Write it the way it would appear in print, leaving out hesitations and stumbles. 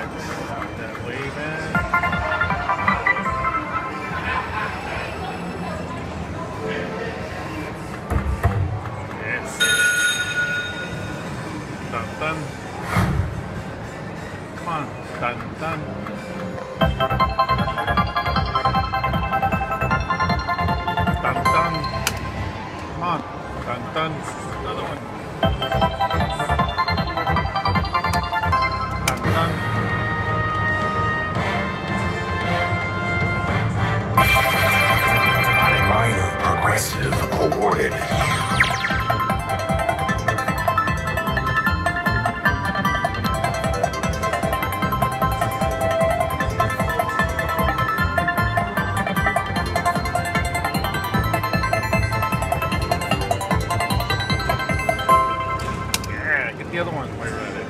That way back. Yes. Dun dun. Come on. Dun dun. Dun dun. Come on. Dun dun. Another one. Dun dun. Minor progressive awarded. Yeah, get the other one while you're at it.